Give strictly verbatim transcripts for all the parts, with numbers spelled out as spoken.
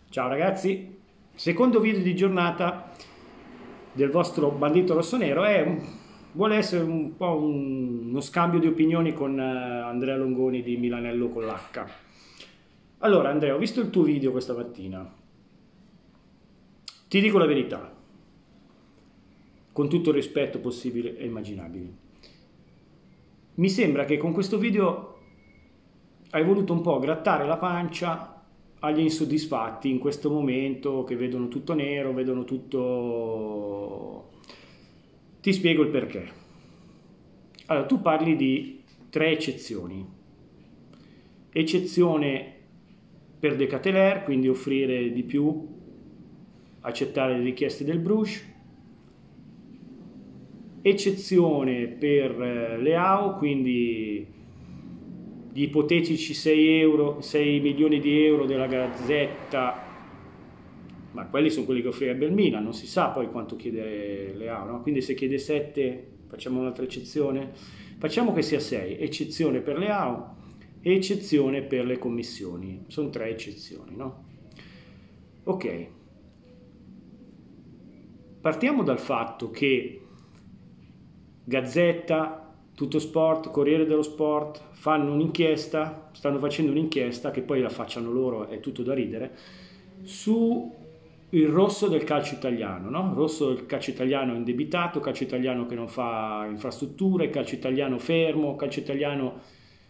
Ciao ragazzi, secondo video di giornata del vostro bandito rossonero è un- vuole essere un po' un- uno scambio di opinioni con eh, Andrea Longoni di Milanello con l'H. Allora Andrea, ho visto il tuo video questa mattina, ti dico la verità, con tutto il rispetto possibile e immaginabile. Mi sembra che con questo video hai voluto un po' grattare la pancia agli insoddisfatti in questo momento che vedono tutto nero, vedono tutto... Ti spiego il perché. Allora, tu parli di tre eccezioni. Eccezione per Decathlon, quindi offrire di più, accettare le richieste del Bruges. Eccezione per eh, le A O, quindi gli ipotetici sei euro, sei milioni di euro della Gazzetta, ma quelli sono quelli che offrirebbe il Milan, non si sa poi quanto chiede le A O, no? Quindi se chiede sette facciamo un'altra eccezione, facciamo che sia sei, eccezione per le A O e eccezione per le commissioni, sono tre eccezioni, no? Ok, partiamo dal fatto che Gazzetta, Tutto Sport, Corriere dello Sport fanno un'inchiesta, stanno facendo un'inchiesta, che poi la facciano loro, è tutto da ridere, su il rosso del calcio italiano, no? Rosso del calcio italiano indebitato, calcio italiano che non fa infrastrutture, calcio italiano fermo, calcio italiano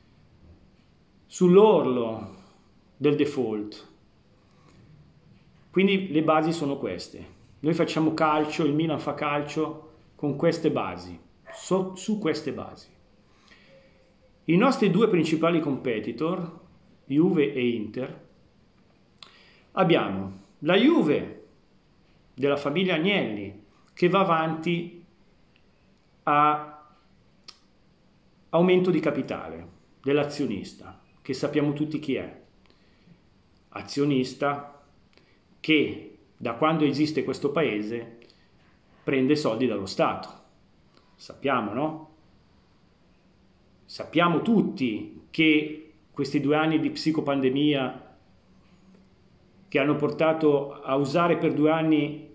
sull'orlo del default. Quindi le basi sono queste. Noi facciamo calcio, il Milan fa calcio con queste basi. So, su queste basi. I nostri due principali competitor, Juve e Inter, abbiamo la Juve della famiglia Agnelli che va avanti a aumento di capitale dell'azionista, che sappiamo tutti chi è. Azionista che da quando esiste questo paese prende soldi dallo Stato. Sappiamo, no? Sappiamo tutti che questi due anni di psicopandemia che hanno portato a usare per due anni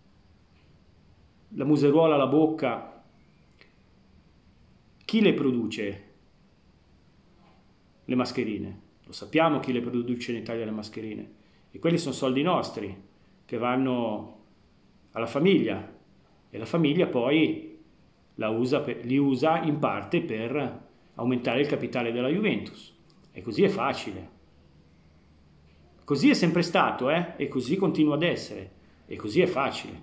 la museruola alla bocca, chi le produce le mascherine? Lo sappiamo chi le produce in Italia le mascherine. E quelli sono soldi nostri che vanno alla famiglia e la famiglia poi la usa per, li usa in parte per aumentare il capitale della Juventus. E così è facile. Così è sempre stato, eh? E così continua ad essere. E così è facile.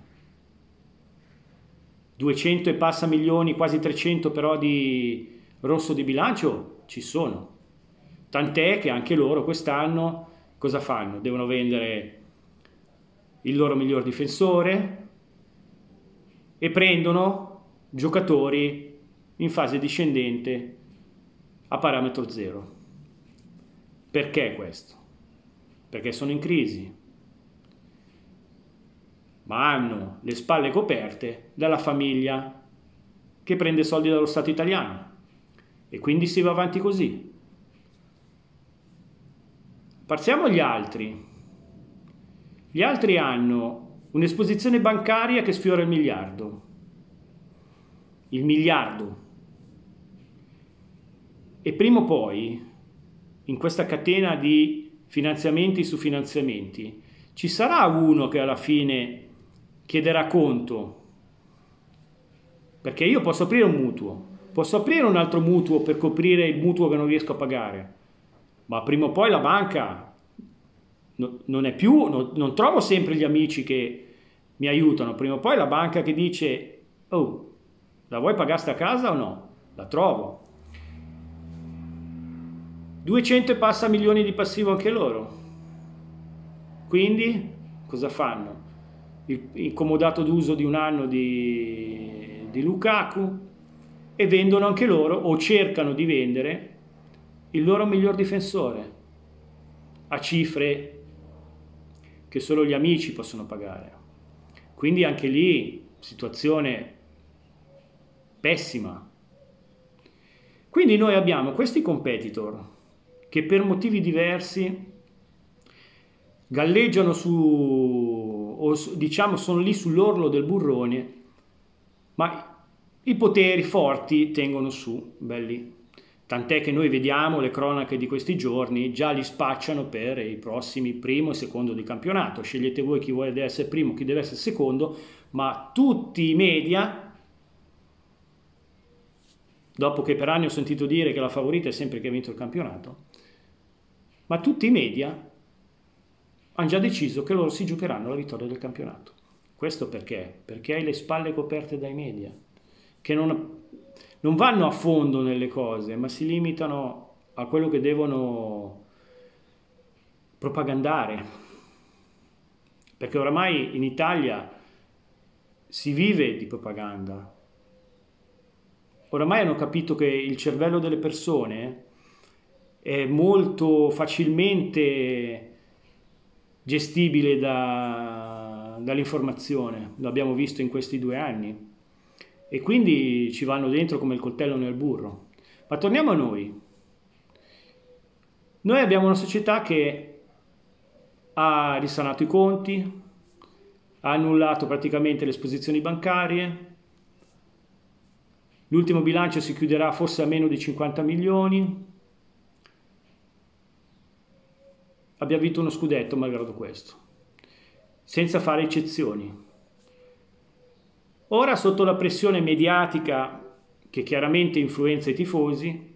duecento e passa milioni, quasi trecento però di rosso di bilancio ci sono. Tant'è che anche loro quest'anno cosa fanno? Devono vendere il loro miglior difensore e prendono giocatori in fase discendente a parametro zero. Perché questo? Perché sono in crisi, ma hanno le spalle coperte dalla famiglia che prende soldi dallo Stato italiano e quindi si va avanti così. Passiamo agli altri. Gli altri hanno un'esposizione bancaria che sfiora il miliardo. Il miliardo. E prima o poi, in questa catena di finanziamenti su finanziamenti, ci sarà uno che alla fine chiederà conto. Perché io posso aprire un mutuo, posso aprire un altro mutuo per coprire il mutuo che non riesco a pagare, ma prima o poi la banca no, non è più, no, non trovo sempre gli amici che mi aiutano, prima o poi la banca che dice: oh, la vuoi pagare sta casa o no? La trovo. duecento e passa milioni di passivo anche loro. Quindi cosa fanno? Il, il comodato d'uso di un anno di, di Lukaku, e vendono anche loro, o cercano di vendere, il loro miglior difensore a cifre che solo gli amici possono pagare. Quindi anche lì situazione pessima. Quindi noi abbiamo questi competitor che per motivi diversi galleggiano su, o diciamo sono lì sull'orlo del burrone, ma i poteri forti tengono su, belli. Tant'è che noi vediamo le cronache di questi giorni, già li spacciano per i prossimi primo e secondo di campionato. Scegliete voi chi vuole essere primo, chi deve essere secondo, ma tutti i media, dopo che per anni ho sentito dire che la favorita è sempre chi ha vinto il campionato, ma tutti i media hanno già deciso che loro si giocheranno la vittoria del campionato. Questo perché? Perché hai le spalle coperte dai media, che non... non vanno a fondo nelle cose, ma si limitano a quello che devono propagandare. Perché oramai in Italia si vive di propaganda. Oramai hanno capito che il cervello delle persone è molto facilmente gestibile da, dall'informazione. L'abbiamo visto in questi due anni. E quindi ci vanno dentro come il coltello nel burro. Ma torniamo a noi. Noi abbiamo una società che ha risanato i conti, ha annullato praticamente le esposizioni bancarie, l'ultimo bilancio si chiuderà forse a meno di cinquanta milioni, abbiamo vinto uno scudetto malgrado questo, senza fare eccezioni. Ora, sotto la pressione mediatica che chiaramente influenza i tifosi,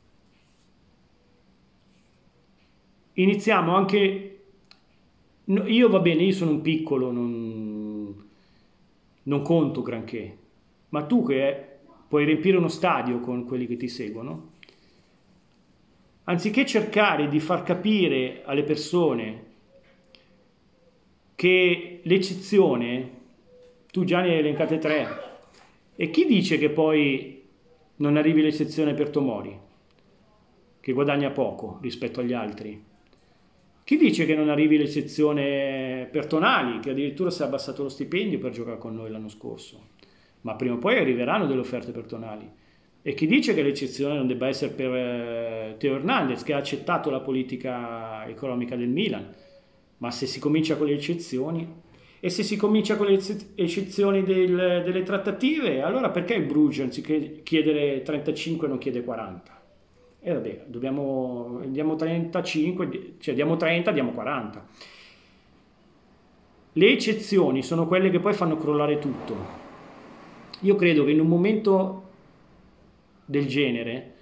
iniziamo anche... Io va bene, io sono un piccolo, non, non conto granché, ma tu che puoi riempire uno stadio con quelli che ti seguono, anziché cercare di far capire alle persone che l'eccezione... Tu già ne hai elencate tre. E chi dice che poi non arrivi l'eccezione per Tomori, che guadagna poco rispetto agli altri? Chi dice che non arrivi l'eccezione per Tonali, che addirittura si è abbassato lo stipendio per giocare con noi l'anno scorso? Ma prima o poi arriveranno delle offerte per Tonali. E chi dice che l'eccezione non debba essere per eh, Teo Hernandez, che ha accettato la politica economica del Milan? Ma se si comincia con le eccezioni... E se si comincia con le eccezioni del, delle trattative, allora perché il Bruges anziché chiedere trentacinque non chiede quaranta? E vabbè, dobbiamo, diamo trentacinque, cioè diamo trenta, diamo quaranta. Le eccezioni sono quelle che poi fanno crollare tutto. Io credo che in un momento del genere,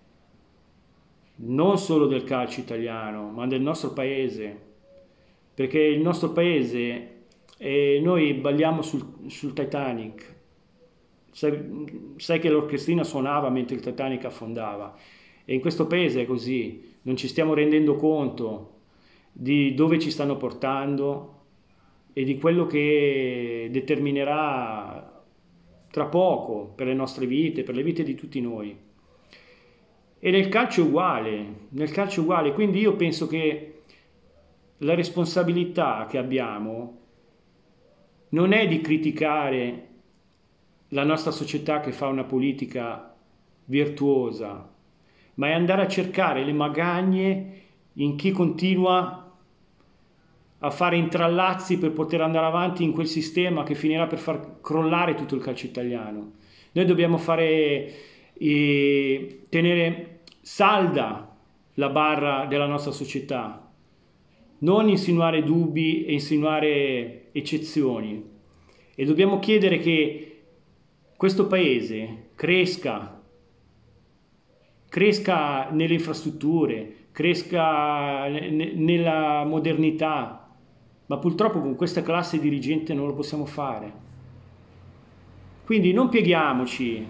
non solo del calcio italiano, ma del nostro paese, perché il nostro paese... E noi balliamo sul, sul Titanic, sai, sai che l'orchestrina suonava mentre il Titanic affondava, e in questo paese è così, non ci stiamo rendendo conto di dove ci stanno portando e di quello che determinerà tra poco per le nostre vite, per le vite di tutti noi. E nel calcio è uguale, nel calcio è uguale, quindi io penso che la responsabilità che abbiamo non è di criticare la nostra società che fa una politica virtuosa, ma è andare a cercare le magagne in chi continua a fare intrallazzi per poter andare avanti in quel sistema che finirà per far crollare tutto il calcio italiano. Noi dobbiamo fare, eh, tenere salda la barra della nostra società, non insinuare dubbi e insinuare eccezioni, e dobbiamo chiedere che questo paese cresca, cresca nelle infrastrutture, cresca nella modernità, ma purtroppo con questa classe dirigente non lo possiamo fare. Quindi non pieghiamoci,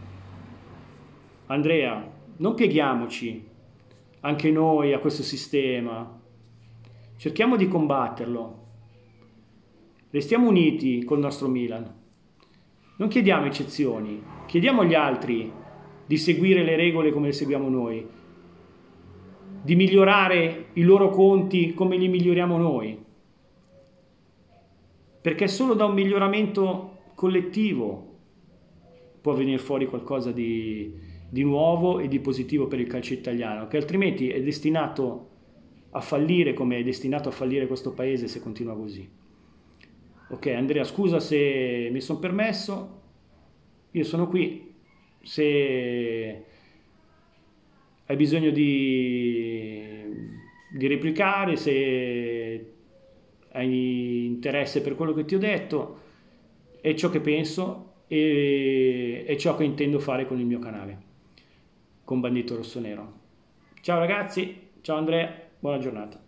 Andrea, non pieghiamoci anche noi a questo sistema. Cerchiamo di combatterlo, restiamo uniti col nostro Milan, non chiediamo eccezioni, chiediamo agli altri di seguire le regole come le seguiamo noi, di migliorare i loro conti come li miglioriamo noi, perché solo da un miglioramento collettivo può venire fuori qualcosa di, di nuovo e di positivo per il calcio italiano, che altrimenti è destinato a fallire come è destinato a fallire questo paese se continua così. Ok, Andrea, scusa se mi sono permesso, io sono qui, se hai bisogno di, di replicare, se hai interesse per quello che ti ho detto, è ciò che penso e è ciò che intendo fare con il mio canale, con Bandito Rossonero. Ciao ragazzi, ciao Andrea, buona giornata.